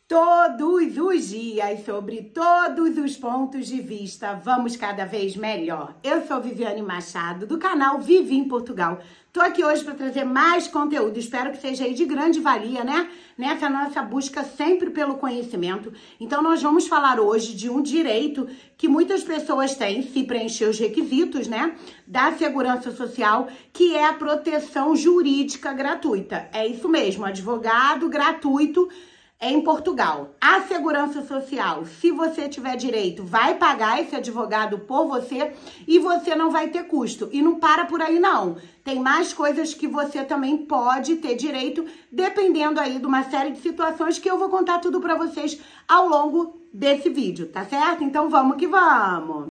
Todos os dias, sobre todos os pontos de vista, vamos cada vez melhor. Eu sou Viviane Machado, do canal Vivi em Portugal. Tô aqui hoje para trazer mais conteúdo, espero que seja aí de grande valia, né? Nessa nossa busca sempre pelo conhecimento. Então nós vamos falar hoje de um direito que muitas pessoas têm, se preencher os requisitos, né? Da Segurança Social, que é a proteção jurídica gratuita. É isso mesmo, advogado gratuito em Portugal. A Segurança Social, se você tiver direito, vai pagar esse advogado por você e você não vai ter custo. E não para por aí, não. Tem mais coisas que você também pode ter direito, dependendo aí de uma série de situações que eu vou contar tudo pra vocês ao longo desse vídeo, tá certo? Então vamos que vamos!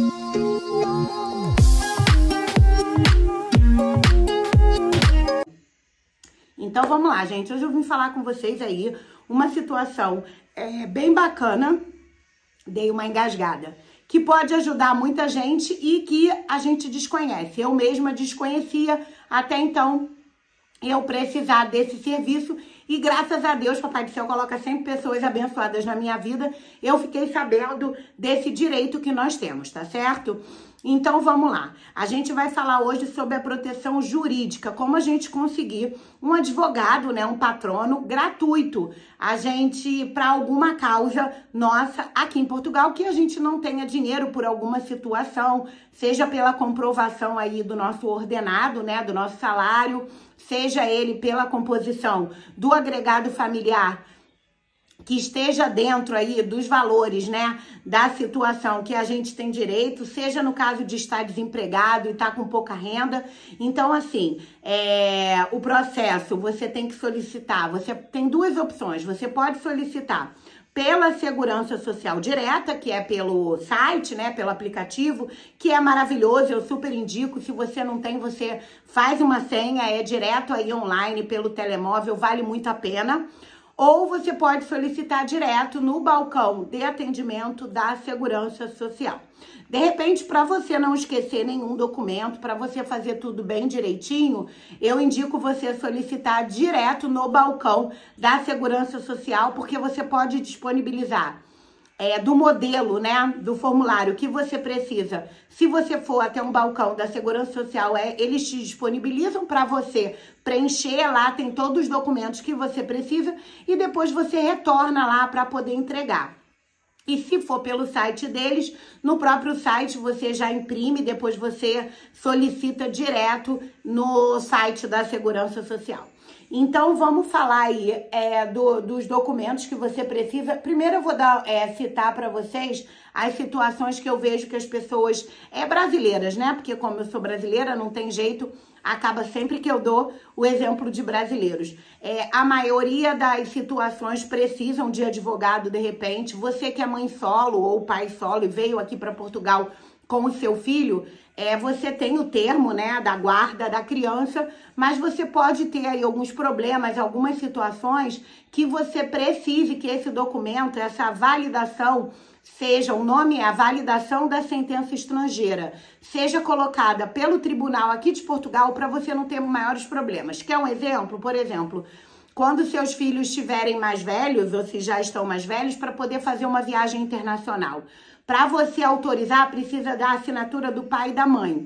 Então vamos lá, gente. Hoje eu vim falar com vocês aí uma situação bem bacana, dei uma engasgada, que pode ajudar muita gente e que a gente desconhece. Eu mesma desconhecia até então eu precisar desse serviço e graças a Deus, Papai do Céu coloca sempre pessoas abençoadas na minha vida, eu fiquei sabendo desse direito que nós temos, tá certo? Então vamos lá, a gente vai falar hoje sobre a proteção jurídica, como a gente conseguir um advogado, né, um patrono gratuito, a gente, para alguma causa nossa aqui em Portugal, que a gente não tenha dinheiro por alguma situação, seja pela comprovação aí do nosso ordenado, né, do nosso salário, seja ele pela composição do agregado familiar, que esteja dentro aí dos valores, né, da situação que a gente tem direito, seja no caso de estar desempregado e estar com pouca renda. Então, assim, o processo, você tem que solicitar, você tem duas opções, você pode solicitar pela Segurança Social direta, que é pelo site, né, pelo aplicativo, que é maravilhoso, eu super indico. Se você não tem, você faz uma senha, é direto aí online pelo telemóvel, vale muito a pena. Ou você pode solicitar direto no balcão de atendimento da Segurança Social. De repente, para você não esquecer nenhum documento, para você fazer tudo bem direitinho, eu indico você solicitar direto no balcão da Segurança Social, porque você pode disponibilizar do modelo, né, do formulário que você precisa. Se você for até um balcão da Segurança Social, eles te disponibilizam para você preencher lá, tem todos os documentos que você precisa e depois você retorna lá para poder entregar. E se for pelo site deles, no próprio site você já imprime, depois você solicita direto no site da Segurança Social. Então, vamos falar aí dos documentos que você precisa. Primeiro eu vou citar para vocês as situações que eu vejo que as pessoas brasileiras, né? Porque como eu sou brasileira, não tem jeito, acaba sempre que eu dou o exemplo de brasileiros. A maioria das situações precisam de advogado, de repente. Você que é mãe solo ou pai solo e veio aqui para Portugal com o seu filho, você tem o termo, né, da guarda da criança, mas você pode ter aí alguns problemas, algumas situações que você precise que esse documento, essa validação, seja, o nome é a validação da sentença estrangeira, seja colocada pelo tribunal aqui de Portugal para você não ter maiores problemas. Quer um exemplo? Por exemplo, quando seus filhos estiverem mais velhos, ou se já estão mais velhos, para poder fazer uma viagem internacional. Para você autorizar, precisa da assinatura do pai e da mãe.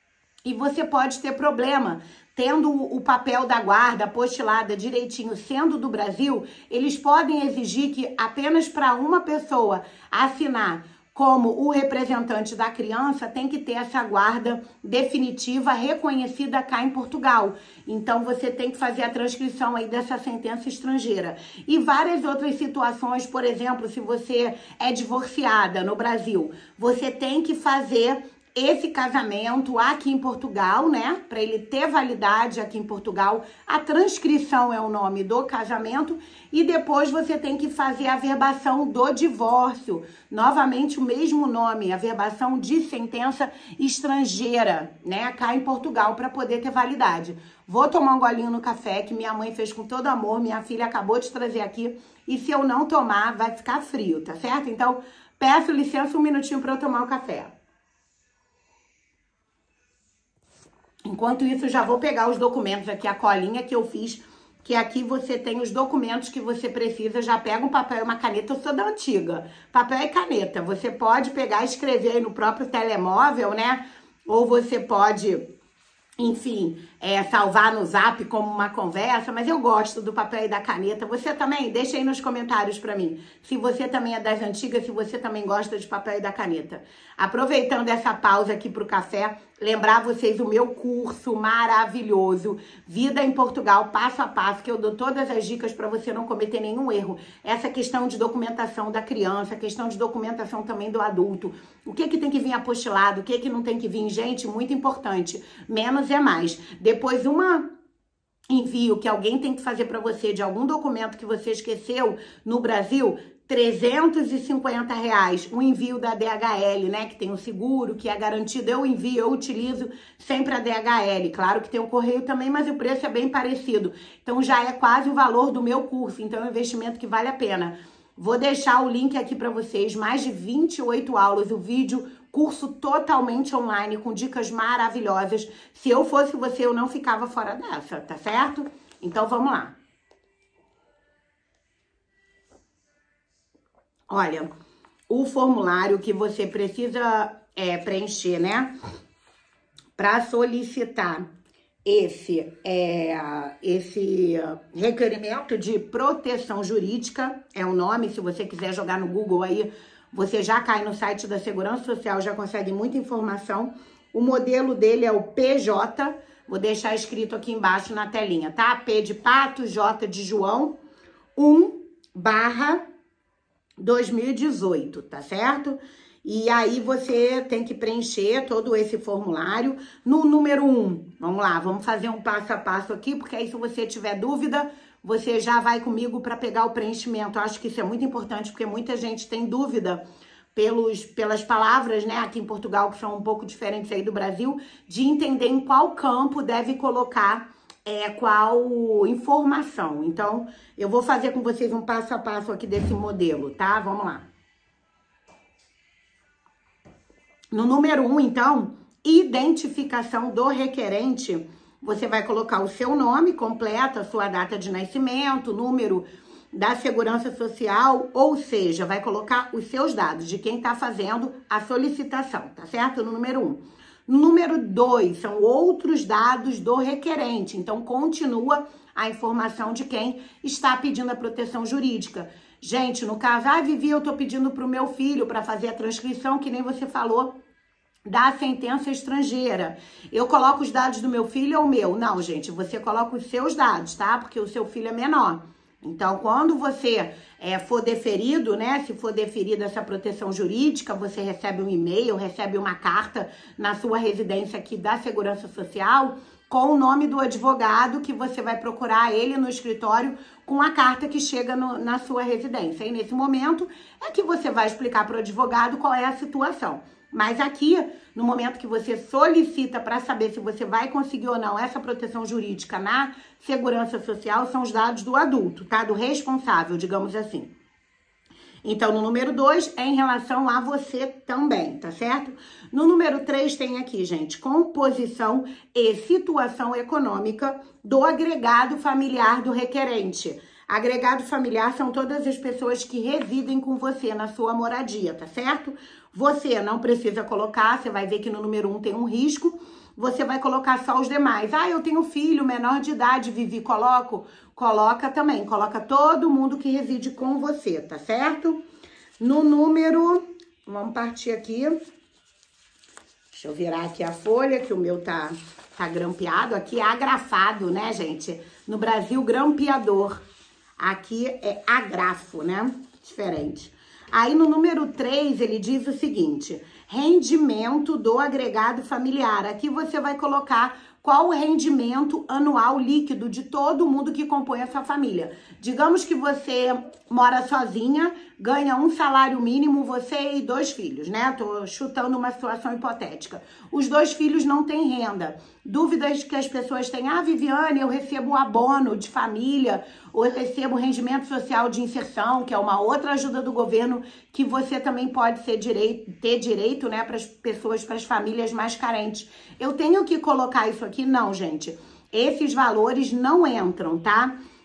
E você pode ter problema, tendo o papel da guarda apostilada direitinho, sendo do Brasil, eles podem exigir que apenas para uma pessoa assinar como o representante da criança, tem que ter essa guarda definitiva reconhecida cá em Portugal. Então, você tem que fazer a transcrição aí dessa sentença estrangeira. E várias outras situações, por exemplo, se você é divorciada no Brasil, você tem que fazer esse casamento aqui em Portugal, né? Para ele ter validade aqui em Portugal, a transcrição é o nome do casamento e depois você tem que fazer a averbação do divórcio. Novamente o mesmo nome, averbação de sentença estrangeira, né? Cá em Portugal para poder ter validade. Vou tomar um golinho no café que minha mãe fez com todo amor, minha filha acabou de trazer aqui e se eu não tomar vai ficar frio, tá certo? Então peço licença um minutinho para eu tomar o café. Enquanto isso, já vou pegar os documentos aqui, a colinha que eu fiz que aqui você tem os documentos que você precisa, já pega um papel e uma caneta, eu sou da antiga, papel e caneta, você pode pegar e escrever aí no próprio telemóvel, né, ou você pode, enfim, salvar no Zap como uma conversa, mas eu gosto do papel e da caneta. Você também? Deixa aí nos comentários pra mim, se você também é das antigas, se você também gosta de papel e da caneta. Aproveitando essa pausa aqui pro café, lembrar vocês o meu curso maravilhoso, Vida em Portugal, passo a passo, que eu dou todas as dicas para você não cometer nenhum erro. Essa questão de documentação da criança, questão de documentação também do adulto. O que tem que vir apostilado, o que não tem que vir, gente, muito importante. Menos é mais. Depois envio que alguém tem que fazer para você de algum documento que você esqueceu no Brasil, R$350, o envio da DHL, né, que tem o seguro, que é garantido, eu envio, eu utilizo sempre a DHL, claro que tem o correio também, mas o preço é bem parecido, então já é quase o valor do meu curso, então é um investimento que vale a pena. Vou deixar o link aqui para vocês, mais de 28 aulas, o vídeo, curso totalmente online, com dicas maravilhosas. Se eu fosse você, eu não ficava fora dessa, tá certo? Então vamos lá. Olha, o formulário que você precisa preencher, né? Para solicitar esse requerimento de proteção jurídica, é o nome, se você quiser jogar no Google aí, você já cai no site da Segurança Social, já consegue muita informação. O modelo dele é o PJ, vou deixar escrito aqui embaixo na telinha, tá? P de pato, J de João, 1/2018, tá certo? E aí você tem que preencher todo esse formulário. No número 1, vamos lá, vamos fazer um passo a passo aqui, porque aí se você tiver dúvida, você já vai comigo para pegar o preenchimento. Eu acho que isso é muito importante, porque muita gente tem dúvida pelas palavras, né, aqui em Portugal, que são um pouco diferentes aí do Brasil, de entender em qual campo deve colocar qual informação. Então, eu vou fazer com vocês um passo a passo aqui desse modelo, tá? Vamos lá. No número 1, então, identificação do requerente, você vai colocar o seu nome completo, a sua data de nascimento, número da Segurança Social, ou seja, vai colocar os seus dados de quem está fazendo a solicitação, tá certo? No número 1. No número 2, são outros dados do requerente. Então, continua a informação de quem está pedindo a proteção jurídica. Gente, no caso, Vivi, eu tô pedindo pro meu filho para fazer a transcrição, que nem você falou, da sentença estrangeira. Eu coloco os dados do meu filho ou meu? Não, gente, você coloca os seus dados, tá? Porque o seu filho é menor. Então, quando você for deferido, né, se for deferida essa proteção jurídica, você recebe um e-mail, recebe uma carta na sua residência aqui da Segurança Social com o nome do advogado que você vai procurar ele no escritório com a carta que chega na sua residência. E nesse momento é que você vai explicar para o advogado qual é a situação. Mas aqui, no momento que você solicita para saber se você vai conseguir ou não essa proteção jurídica na Segurança Social, são os dados do adulto, tá? Do responsável, digamos assim. Então, no número 2, é em relação a você também, tá certo? No número 3 tem aqui, gente, composição e situação econômica do agregado familiar do requerente. Agregado familiar são todas as pessoas que residem com você na sua moradia, tá certo? Você não precisa colocar, você vai ver que no número 1 tem um risco, você vai colocar só os demais. Eu tenho filho menor de idade, Vivi, coloca também, coloca todo mundo que reside com você, tá certo? No número, vamos partir aqui, deixa eu virar aqui a folha, que o meu tá grampeado, aqui é agrafado, né, gente? No Brasil, grampeador. Aqui é agrafo, né? Diferente. Aí no número 3, ele diz o seguinte, rendimento do agregado familiar. Aqui você vai colocar qual o rendimento anual líquido de todo mundo que compõe a sua família. Digamos que você mora sozinha, ganha um salário mínimo, você e 2 filhos, né? Tô chutando uma situação hipotética. Os 2 filhos não têm renda. Dúvidas que as pessoas têm, Viviane, eu recebo abono de família, ou eu recebo rendimento social de inserção, que é uma outra ajuda do governo que você também pode ter direito, né, para as pessoas, para as famílias mais carentes. Eu tenho que colocar isso aqui? Não, gente. Esses valores não entram, tá?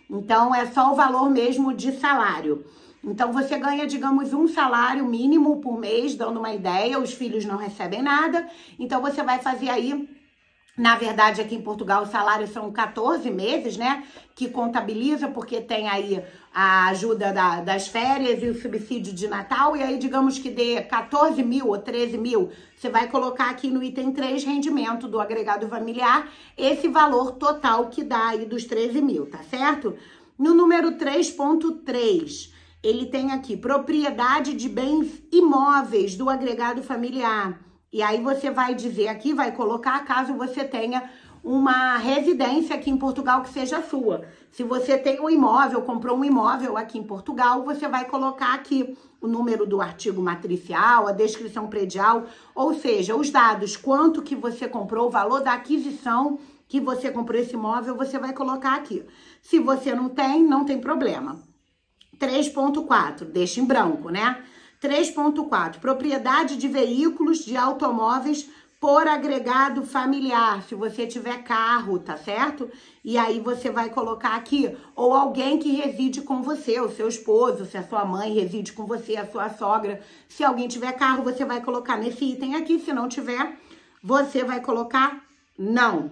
Então, é só o valor mesmo de salário. Então, você ganha, digamos, um salário mínimo por mês, dando uma ideia, os filhos não recebem nada. Então, você vai fazer aí, na verdade, aqui em Portugal, os salários são 14 meses, né? Que contabiliza, porque tem aí a ajuda das férias e o subsídio de Natal. E aí, digamos que dê 14 mil ou 13 mil, você vai colocar aqui no item 3, rendimento do agregado familiar, esse valor total que dá aí dos 13 mil, tá certo? No número 3.3... ele tem aqui propriedade de bens imóveis do agregado familiar. E aí você vai dizer aqui, vai colocar caso você tenha uma residência aqui em Portugal que seja sua. Se você tem um imóvel, comprou um imóvel aqui em Portugal, você vai colocar aqui o número do artigo matricial, a descrição predial, ou seja, os dados, quanto que você comprou, o valor da aquisição que você comprou esse imóvel, você vai colocar aqui. Se você não tem problema. 3.4, deixa em branco, né? 3.4, propriedade de veículos de automóveis por agregado familiar, se você tiver carro, tá certo? E aí você vai colocar aqui, ou alguém que reside com você, o seu esposo, se a sua mãe reside com você, a sua sogra. Se alguém tiver carro, você vai colocar nesse item aqui, se não tiver, você vai colocar não.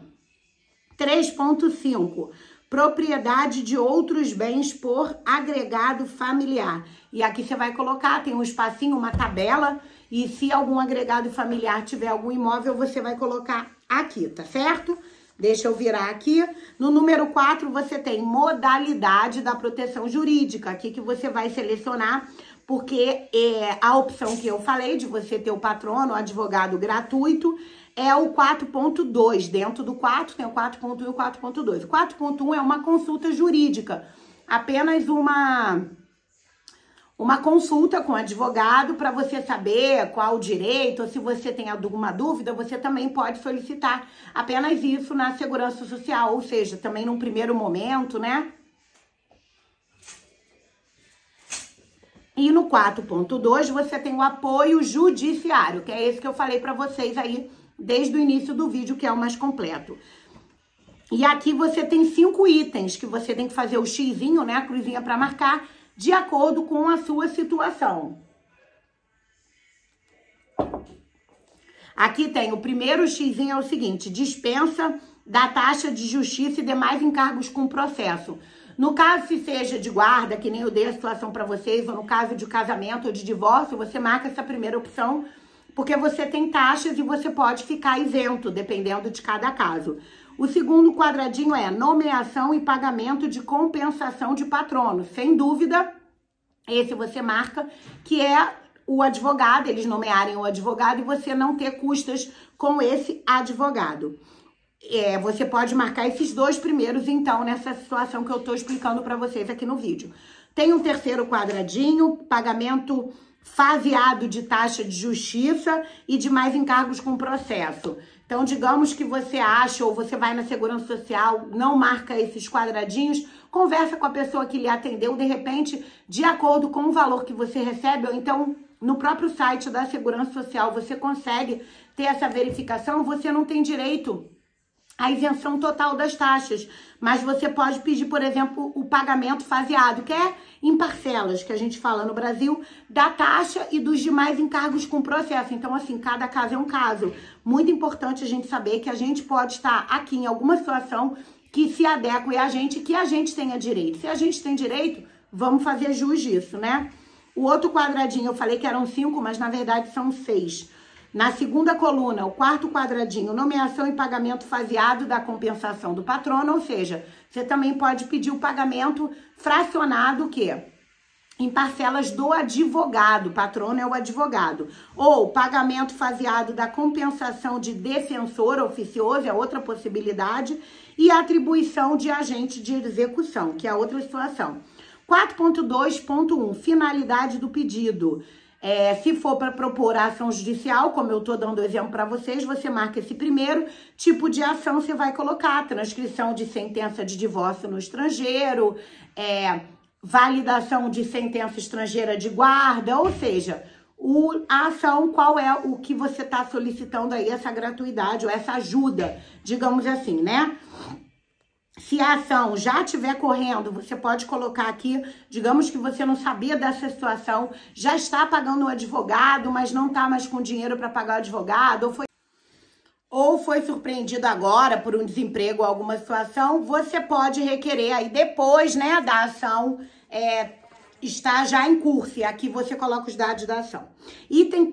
3.5, propriedade de outros bens por agregado familiar. E aqui você vai colocar, tem um espacinho, uma tabela, e se algum agregado familiar tiver algum imóvel, você vai colocar aqui, tá certo? Deixa eu virar aqui. No número 4, você tem modalidade da proteção jurídica, aqui que você vai selecionar, porque a opção que eu falei de você ter o patrono, o advogado gratuito, é o 4.2. Dentro do 4 tem o 4.1 e o 4.2. O 4.1 é uma consulta jurídica, apenas uma consulta com o advogado para você saber qual o direito, ou se você tem alguma dúvida, você também pode solicitar apenas isso na Segurança Social, ou seja, também num primeiro momento, né? E no 4.2 você tem o apoio judiciário, que é esse que eu falei para vocês aí desde o início do vídeo, que é o mais completo. E aqui você tem 5 itens que você tem que fazer o xizinho, né, a cruzinha para marcar, de acordo com a sua situação. Aqui tem o primeiro xizinho, é o seguinte: dispensa da taxa de justiça e demais encargos com processo. No caso, se seja de guarda, que nem eu dei a situação para vocês, ou no caso de casamento ou de divórcio, você marca essa primeira opção, porque você tem taxas e você pode ficar isento, dependendo de cada caso. O segundo quadradinho é nomeação e pagamento de compensação de patrono. Sem dúvida, esse você marca, que é o advogado, eles nomearem o advogado e você não ter custas com esse advogado. Você pode marcar esses 2 primeiros, então, nessa situação que eu tô explicando para vocês aqui no vídeo. Tem um terceiro quadradinho, pagamento faseado de taxa de justiça e demais encargos com processo. Então, digamos que você acha, ou você vai na Segurança Social, não marca esses quadradinhos, conversa com a pessoa que lhe atendeu, de repente, de acordo com o valor que você recebe, ou então, no próprio site da Segurança Social, você consegue ter essa verificação, você não tem direito à isenção total das taxas, mas você pode pedir, por exemplo, o pagamento faseado, que é em parcelas, que a gente fala no Brasil, da taxa e dos demais encargos com processo. Então, assim, cada caso é um caso. Muito importante a gente saber que a gente pode estar aqui em alguma situação que se adeque a gente, que a gente tenha direito. Se a gente tem direito, vamos fazer jus disso, né? O outro quadradinho, eu falei que eram 5, mas na verdade são 6. Na segunda coluna, o quarto quadradinho, nomeação e pagamento faseado da compensação do patrono, ou seja, você também pode pedir o pagamento fracionado, que em parcelas do advogado, patrono é o advogado, ou pagamento faseado da compensação de defensor oficioso, é outra possibilidade, e atribuição de agente de execução, que é outra situação. 4.2.1, finalidade do pedido. Se for para propor a ação judicial, como eu estou dando exemplo para vocês, você marca esse primeiro tipo de ação, você vai colocar transcrição de sentença de divórcio no estrangeiro, validação de sentença estrangeira de guarda, ou seja, a ação, qual é o que você está solicitando aí, essa gratuidade ou essa ajuda, digamos assim, né? Se a ação já estiver correndo, você pode colocar aqui, digamos que você não sabia dessa situação, já está pagando o advogado, mas não está mais com dinheiro para pagar o advogado, ou foi surpreendido agora por um desemprego ou alguma situação, você pode requerer aí depois, né, da ação está já em curso, e aqui você coloca os dados da ação. Item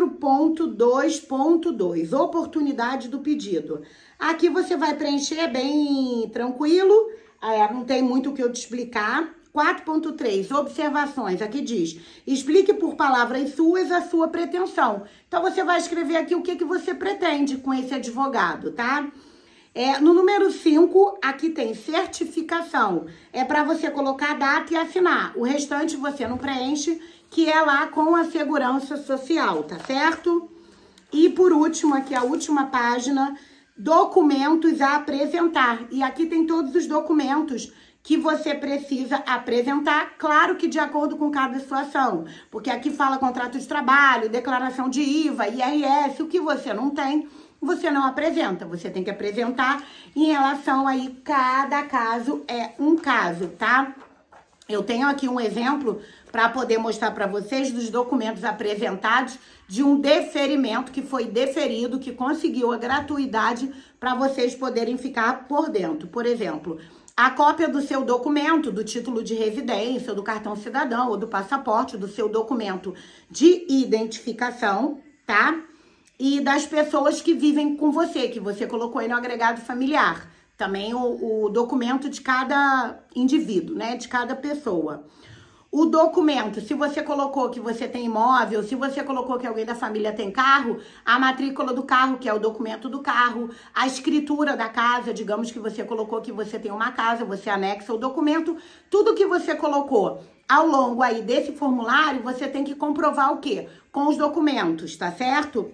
4.2.2, oportunidade do pedido. Aqui você vai preencher bem tranquilo, não tem muito o que eu te explicar. 4.3, observações, aqui diz, explique por palavras suas a sua pretensão. Então, você vai escrever aqui o que você pretende com esse advogado, tá? No número 5, aqui tem certificação. É para você colocar a data e assinar. O restante você não preenche, que é lá com a segurança social, tá certo? E por último, aqui a última página, documentos a apresentar. E aqui tem todos os documentos que você precisa apresentar, claro que de acordo com cada situação. Porque aqui fala contrato de trabalho, declaração de IVA, IRS, o que você não tem, você não apresenta, você tem que apresentar em relação aí, cada caso é um caso, tá? Eu tenho aqui um exemplo para poder mostrar para vocês dos documentos apresentados de um deferimento que foi deferido, que conseguiu a gratuidade para vocês poderem ficar por dentro. Por exemplo, a cópia do seu documento, do título de residência, do cartão cidadão ou do passaporte, do seu documento de identificação, tá? E das pessoas que vivem com você, que você colocou aí no agregado familiar. Também o documento de cada indivíduo, né? De cada pessoa. O documento, se você colocou que você tem imóvel, se você colocou que alguém da família tem carro, a matrícula do carro, que é o documento do carro, a escritura da casa, digamos que você colocou que você tem uma casa, você anexa o documento, tudo que você colocou ao longo aí desse formulário, você tem que comprovar o quê? Com os documentos, tá certo?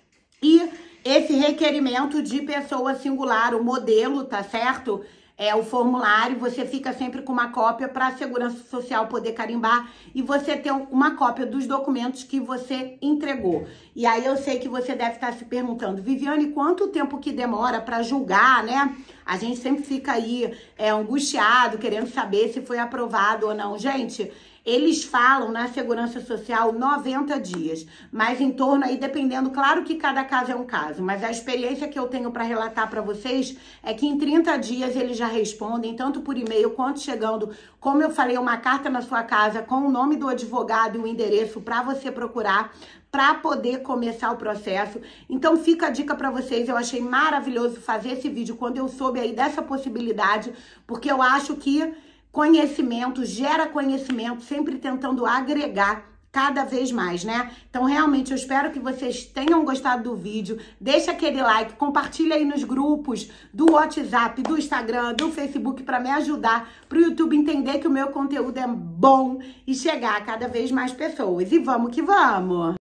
E esse requerimento de pessoa singular, o modelo, tá certo? O formulário, você fica sempre com uma cópia para a Segurança Social poder carimbar e você ter uma cópia dos documentos que você entregou. E aí eu sei que você deve estar se perguntando, Viviane, quanto tempo que demora para julgar, né? A gente sempre fica aí angustiado, querendo saber se foi aprovado ou não. Gente, eles falam na Segurança Social 90 dias, mas em torno aí, dependendo, claro que cada caso é um caso, mas a experiência que eu tenho para relatar para vocês é que em 30 dias eles já respondem, tanto por e-mail quanto chegando, como eu falei, uma carta na sua casa com o nome do advogado e o endereço para você procurar, para poder começar o processo. Então fica a dica para vocês, eu achei maravilhoso fazer esse vídeo quando eu soube aí dessa possibilidade, porque eu acho que conhecimento gera conhecimento, sempre tentando agregar cada vez mais, né? Então, realmente, eu espero que vocês tenham gostado do vídeo. Deixa aquele like, compartilha aí nos grupos do WhatsApp, do Instagram, do Facebook, para me ajudar, para o YouTube entender que o meu conteúdo é bom e chegar a cada vez mais pessoas. E vamos que vamos!